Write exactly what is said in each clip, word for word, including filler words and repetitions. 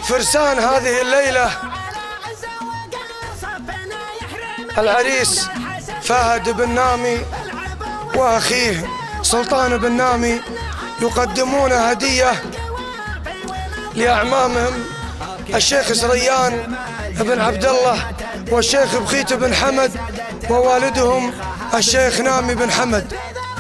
فرسان هذه الليلة العريس فهد بن نامي وأخيه سلطان بن نامي يقدمون هدية لأعمامهم الشيخ سريان بن عبد الله والشيخ بخيت بن حمد ووالدهم الشيخ نامي بن حمد.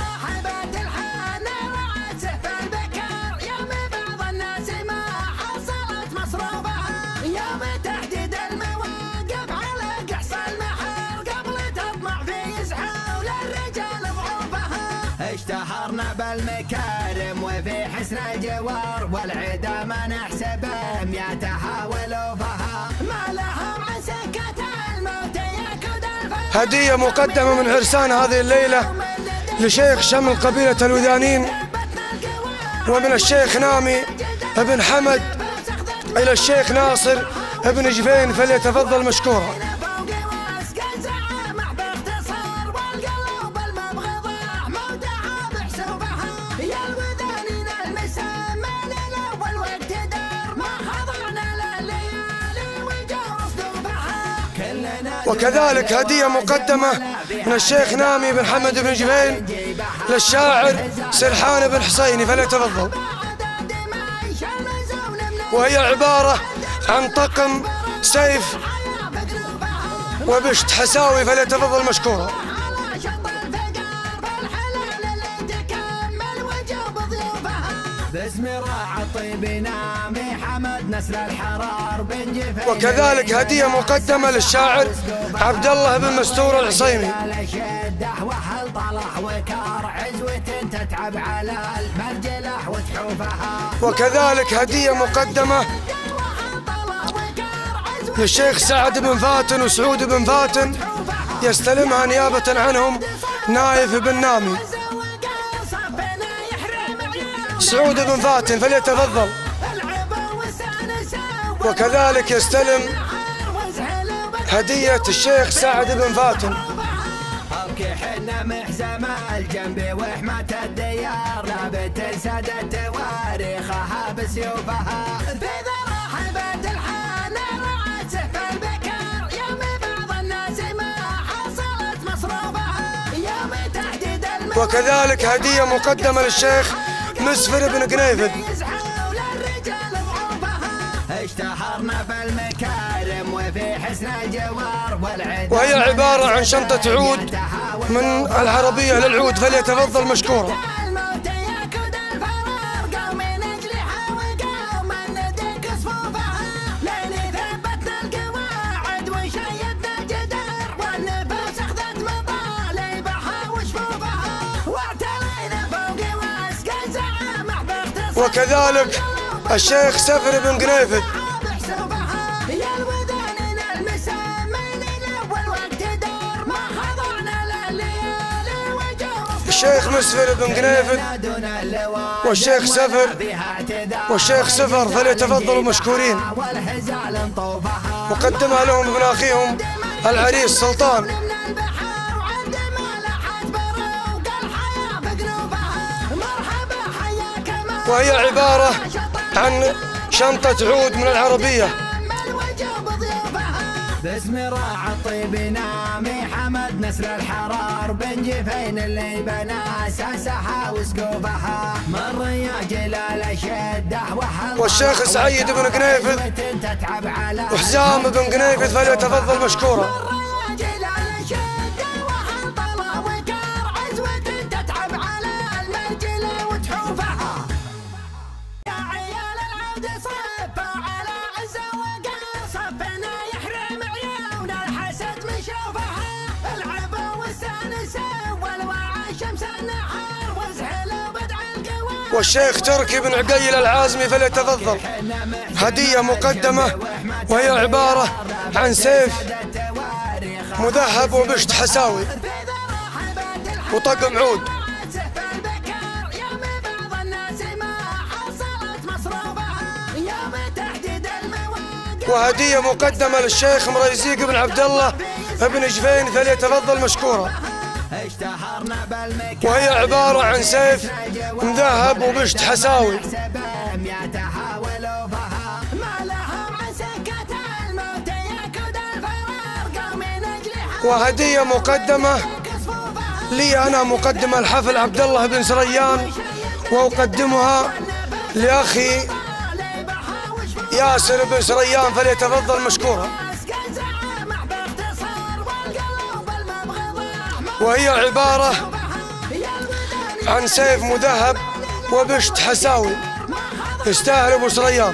اشتهرنا بالمكارم وفي حسن الجوار والعدا ما نحسبه مياتها ولوفها ما لهم عن سكة الموت يكد الفرح. هدية مقدمة من عرسان هذه الليلة لشيخ شمل قبيلة الوذانين ومن الشيخ نامي بن حمد إلى الشيخ ناصر بن جفين، فليتفضل مشكورا. وكذلك هدية مقدمة من الشيخ نامي بن حمد بن جبين للشاعر سرحان بن حسيني، فليتفضل. وهي عبارة عن طقم سيف وبشت حساوي، فليتفضل مشكورا. وكذلك هدية مقدمة للشاعر عبد الله بن مستور العصيمي. وكذلك هدية مقدمة للشيخ سعد بن فاتن وسعود بن فاتن، يستلمها نيابة عنهم نايف بن نامي. سعود بن فاتن فليتفضل. وكذلك يستلم هدية الشيخ سعد بن فاتن. حنا محزم الجنب وحمة الديار لابد تنسد تواريخها بسيوفها في ذراحب الحان رعت سيف البكار يوم بعض الناس ما حصلت مصروفها يوم تحديد الموت. وكذلك هدية مقدمة للشيخ مسفر بن قنيفذ. اشتهرنا بالمكارم وفي حسن الجوار والعدا، وهي عبارة عن شنطة عود من العربية للعود، فليتفضل مشكورا. وكذلك الشيخ سفر بن قنيفذ. الشيخ مسفر بن قنيفذ والشيخ سفر والشيخ سفر، فليتفضلوا مشكورين. مقدمها لهم ابن اخيهم العريس سلطان. وهي عبارة عن شنطة عود من العربية. باسم راعى الطيب نامي حمد نسر الحرار بن جفين اللي بنى اساسها وسقوفها مر يا جلال الشده وحل. والشيخ سعيد بن قنيفذ وحزام بن قنيفذ، فليتفضل مشكورا. والشيخ تركي بن عقيل العازمي، فليتفضل. هدية مقدمة وهي عبارة عن سيف مذهب وبشت حساوي وطقم عود. وهدية مقدمة للشيخ مريزيق بن عبد الله بن جفين، فليتفضل مشكورا. وهي عبارة عن سيف مذهب وبشت حساوي. وهدية مقدمة لي أنا مقدم الحفل عبد الله بن سريان، وأقدمها لأخي ياسر بن سريان، فليتفضل مشكورا. وهي عبارة عن سيف مذهب وبشت حساوي، يستاهل ابو سريان.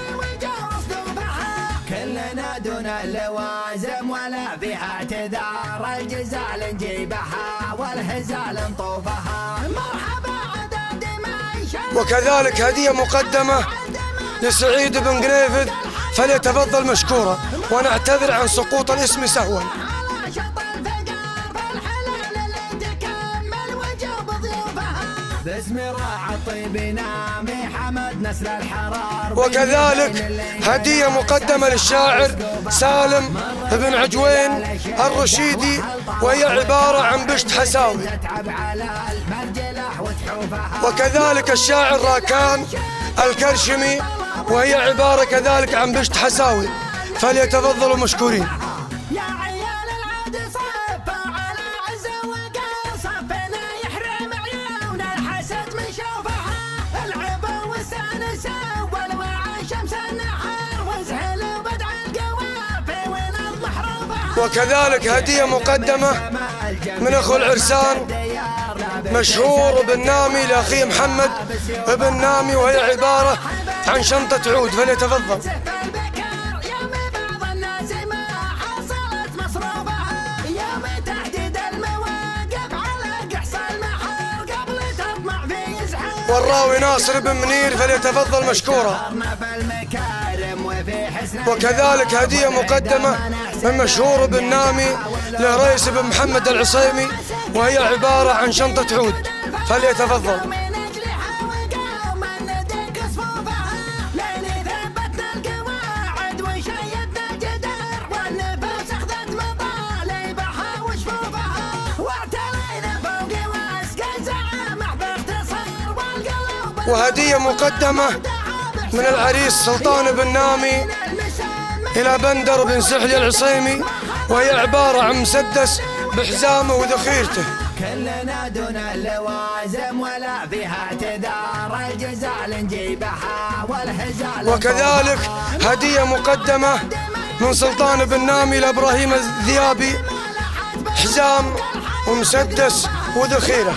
كلنا دون اللوازم ولا فيها اعتذار، الجزال نجيبها والهزال نطوفها، مرحبا عدد ما. وكذلك هدية مقدمة لسعيد بن قنيفذ، فليتفضل مشكورا، ونعتذر عن سقوط الاسم سهوا. وكذلك هدية مقدمة للشاعر سالم بن عجوين الرشيدي، وهي عبارة عن بشت حساوي. وكذلك الشاعر راكان الكرشمي، وهي عبارة كذلك عن بشت حساوي، فليتفضلوا مشكورين. وكذلك هدية مقدمة من أخو العرسان مشهور بن نامي لأخي محمد بن نامي، وهي عبارة عن شنطة عود، فليتفضل. والراوي ناصر بن منير، فليتفضل مشكورا. وكذلك هدية مقدمة من مشهور بن نامي لرئيس بن محمد العصيمي، وهي عبارة عن شنطة عود، فليتفضل. وهدية مقدمة من العريس سلطان بن نامي إلى بندر بن سحلي العصيمي، وهي عبارة عن مسدس بحزامه وذخيرته. كلنا دون اللوازم ولا فيها اعتذار، الجزال نجيبها والهزال. وكذلك هدية مقدمة من سلطان بن نامي لإبراهيم الذيابي، حزام ومسدس وذخيرة.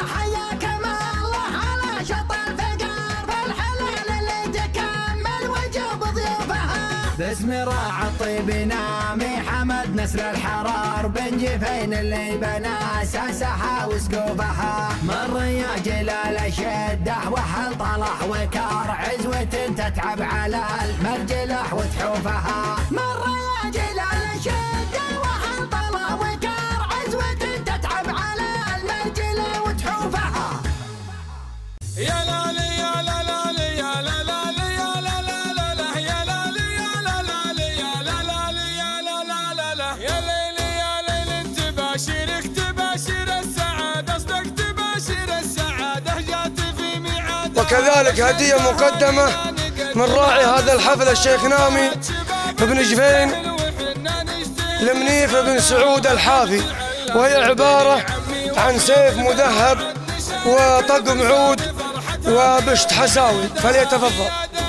باسم راعى الطيب نامي حمد نسل الحرار، بن جفين اللي بنى اساسها وسقوفها، مر يا جلال الشده وحل طلح وكار، عزوة تتعب على المرجله وتحوفها، مر يا جلال الشده وحل طلح وكار، عزوة تتعب على المرجله وتحوفها. يا لالي يا لالي يا لالي يا لالي يا لالي يا ليلي يا ليل، تباشرك تباشر السعادة، اصدق تباشر السعادة، جات في ميعاد. وكذلك هدية مقدمة من راعي هذا الحفل الشيخ نامي بن جفين لمنيف بن سعود الحافي، وهي عبارة عن سيف مذهب وطقم عود وبشت حساوي، فليتفضل.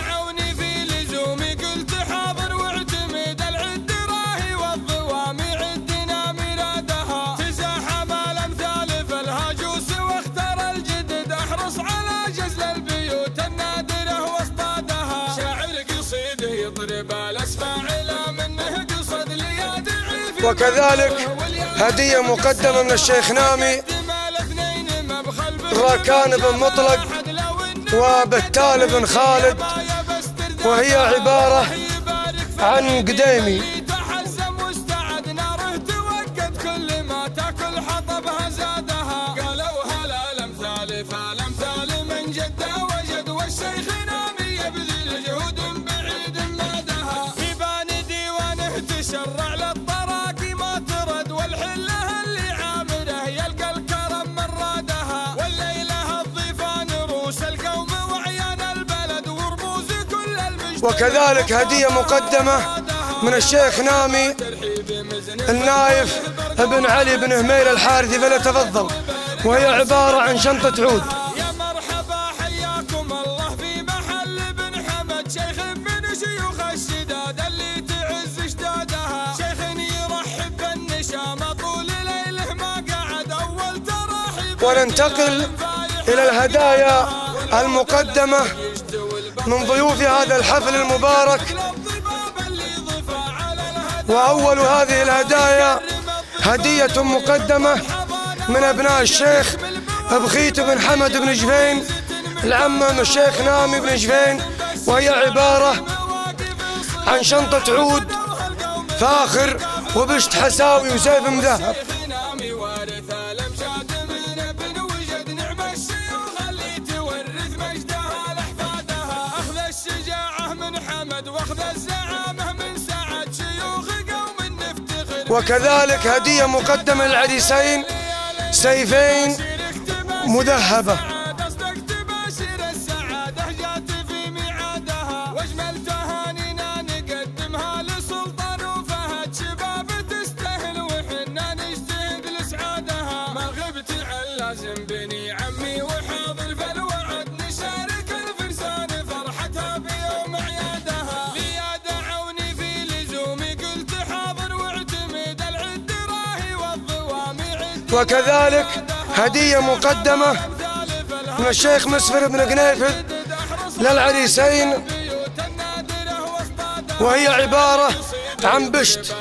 وكذلك هدية مقدمة من الشيخ نامي راكان بن مطلق وبتال بن خالد، وهي عبارة عن قديمي. وكذلك هدية مقدمة من الشيخ نامي النايف ابن علي بن همير الحارثي فليتفضل، وهي عبارة عن شنطة عود. يا مرحبا حياكم الله في محل بن حمد، شيخ من شيوخ الشداد اللي تعز اشدادها، شيخ يرحب بالنشامة طول ليله ما قعد أول تراحيب. وننتقل إلى الهدايا المقدمة من ضيوف هذا الحفل المبارك. وأول هذه الهدايا هدية مقدمة من أبناء الشيخ بخيت بن حمد بن جفين العمم الشيخ نامي بن جفين، وهي عبارة عن شنطة عود فاخر وبشت حساوي وسيف مذهب. وكذلك هدية مقدمة للعريسين سيفين مذهبة. وكذلك هدية مقدمة من الشيخ مسفر بن قنيفذ للعريسين، وهي عبارة عن بشت.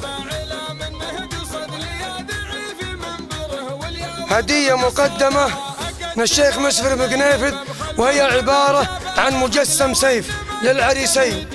هدية مقدمة من الشيخ مسفر بن قنيفذ وهي عبارة عن مجسم سيف للعريسين.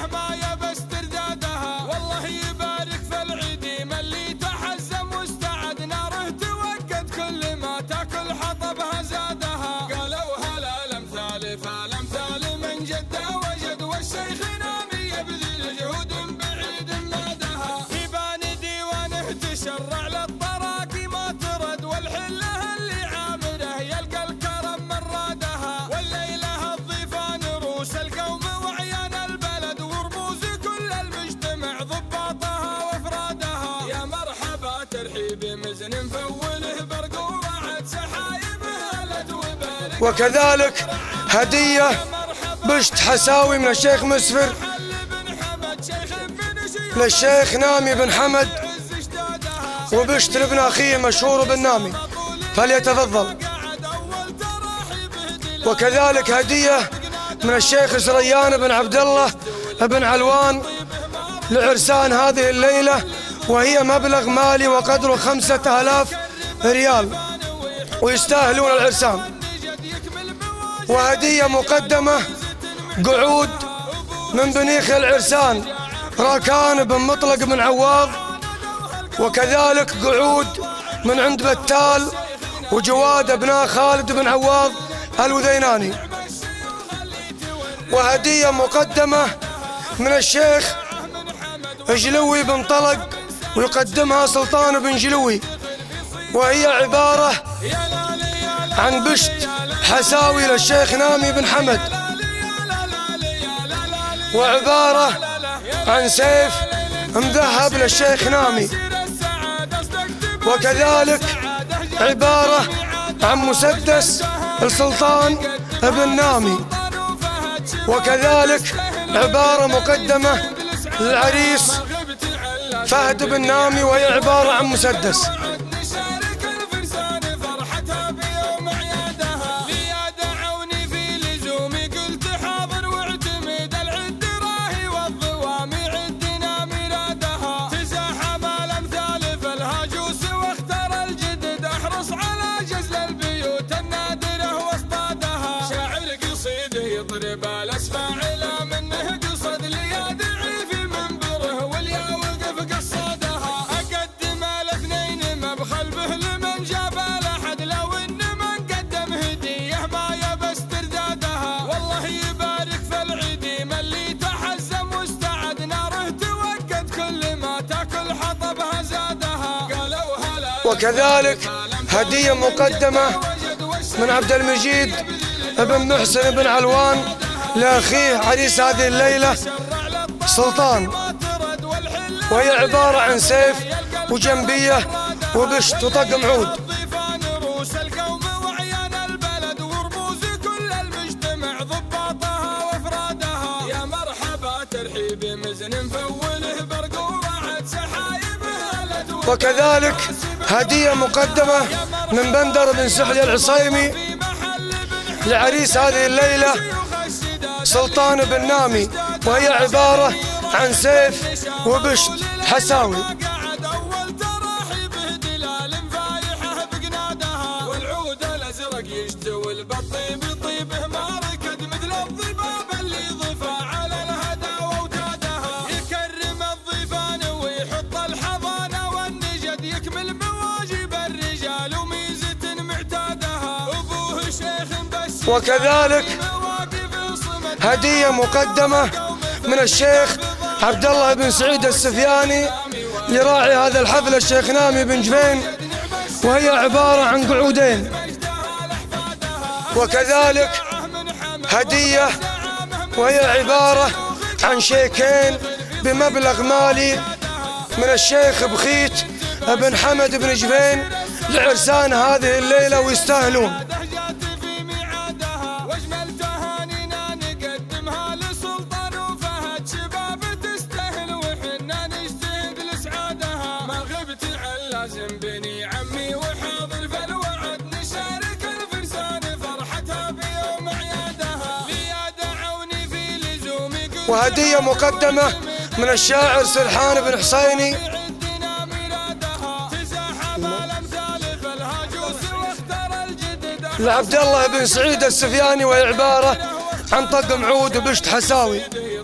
وكذلك هدية بشت حساوي من الشيخ مسفر للشيخ نامي بن حمد، وبشت لابن أخيه مشهور بن نامي فليتفضل. وكذلك هدية من الشيخ سريان بن عبد الله بن علوان لعرسان هذه الليلة، وهي مبلغ مالي وقدره خمسة آلاف ريال ويستاهلون العرسان. وهدية مقدمة قعود من بنيخ العرسان راكان بن مطلق بن عواض، وكذلك قعود من عند بتال وجواد ابناء خالد بن عواض الوذيناني. وهدية مقدمة من الشيخ جلوي بن طلق ويقدمها سلطان بن جلوي، وهي عبارة عن بشت حساوي للشيخ نامي بن حمد، وعبارة عن سيف مذهب للشيخ نامي، وكذلك عبارة عن مسدس لسلطان بن نامي، وكذلك عبارة مقدمة للعريس فهد بن نامي وهي عبارة عن مسدس. وكذلك هدية مقدمة من عبد المجيد بن محسن بن علوان لأخيه عريس هذه الليلة سلطان، وهي عبارة عن سيف وجنبية وبشت وطقم عود. الضيفان رؤوس القوم وعيان البلد ورموز كل المجتمع ضباطها وافرادها. يا مرحبا ترحيب مزن مفوله برقوره سحايبها. وكذلك هدية مقدمة من بندر بن سحلي العصيمي لعريس هذه الليلة سلطان بن نامي، وهي عبارة عن سيف وبشت حساوي. والعود الازرق يشتوي البطيب يطيبه ما ركد مثل الضباب اللي ضفى على الهدى واوتادها. يكرم الضيفان ويحط الحضانه والنجد يكمل مواجب الرجال وميزه معتادها. ابوه شيخ بس وكذلك هدية مقدمة من الشيخ عبد الله بن سعيد السفياني لراعي هذا الحفل الشيخ نامي بن جبين، وهي عبارة عن قعودين. وكذلك هدية وهي عبارة عن شيكين بمبلغ مالي من الشيخ بخيت بن حمد بن جبين لعرسان هذه الليلة ويستاهلون. لازم بني عمي وحاضر فالوعد نشارك الفرسان فرحتها بيوم عيادها. ليا دعوني في لزومي وهدية مقدمة من الشاعر سرحان بن حسيني لعبد الله بن سعيد السفياني، وهي عبارة عن طقم عود وبشت حساوي.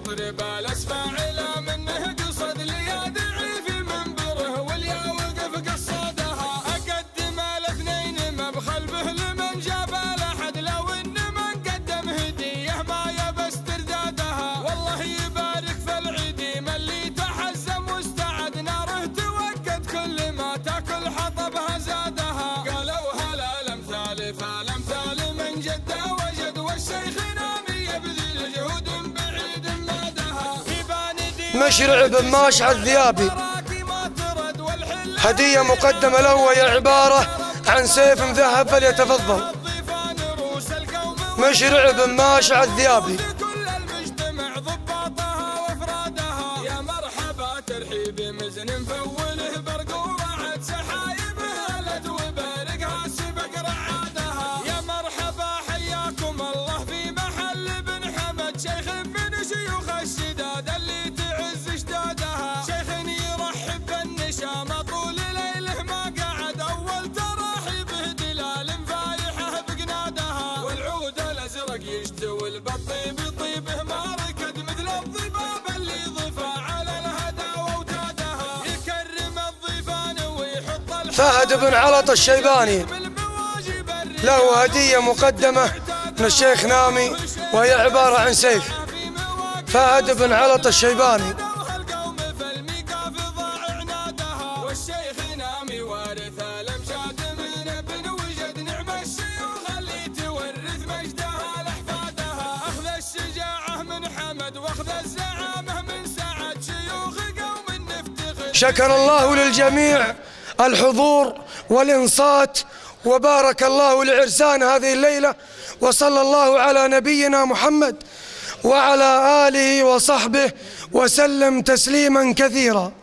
مشرع بن ماشع الذيابي هدية مقدمة له، وهي عبارة عن سيف مذهب فليتفضل. مشرع بن ماشع الذيابي. يا مرحبا ترحيب مزن مفوله برقوره سحايبها لد وبارقها سبق رعادها. يا مرحبا حياكم الله في محل بن حمد شيخ من شيوخ الشداد اللي تعز اشدادها. شيخ يرحب بالنشامه طول ليله ما قعد اول تراحيبه دلال مفايحه بقنادها. والعود الازرق يشتوي البطيب يطيبه ما ركد مثل الضباب اللي ضفى على الهدى واوتادها. يكرم الضيفان ويحط فهد بن علط الشيباني له هدية مقدمة من الشيخ نامي، وهي عبارة عن سيف. فهد بن علط الشيباني. والشيخ نامي وارث الامجاد من ابن وجد نعم الشيوخ اللي تورث مجدها لاحفادها. اخذ الشجاعه من حمد واخذ الزعامه من سعد شيوخ قوم نفتخر. شكر الله للجميع الحضور والإنصات، وبارك الله لعرسان هذه الليلة، وصلى الله على نبينا محمد وعلى آله وصحبه وسلم تسليما كثيرا.